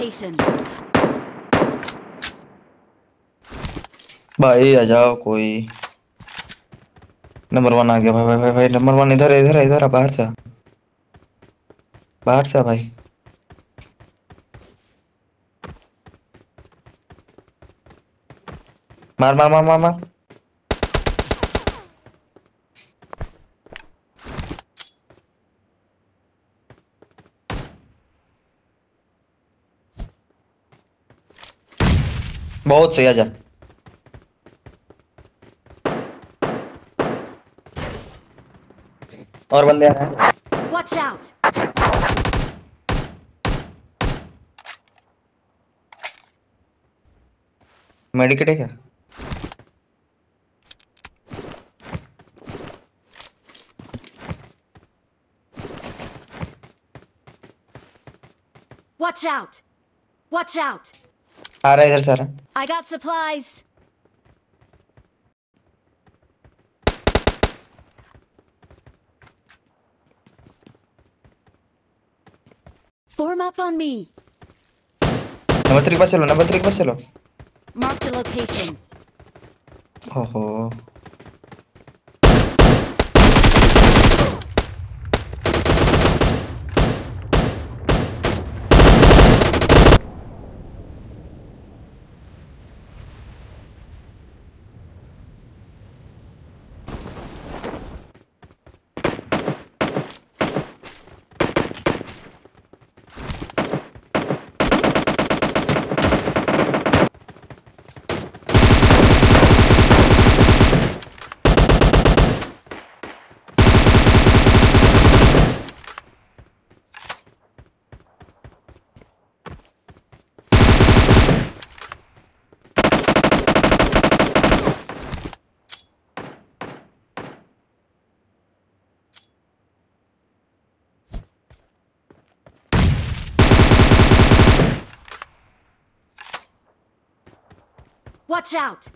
location. भाई आ जाओ कोई। नंबर 1 आ गया भाई भाई भाई भाई नंबर 1 इधर है इधर है इधर है बाहर से बाहर से भाई। मार मार मार मार मार। बहुत सही आजा। और बंदे आ रहे हैं। Watch out! मेडिकेट है क्या? Watch out! Watch out! आ रहा है इधर से आ रहा है। I got supplies. Form up on me. Number 3 के पास चलो नंबर 3 के पास चलो। Mark the location. ओहो। Watch out!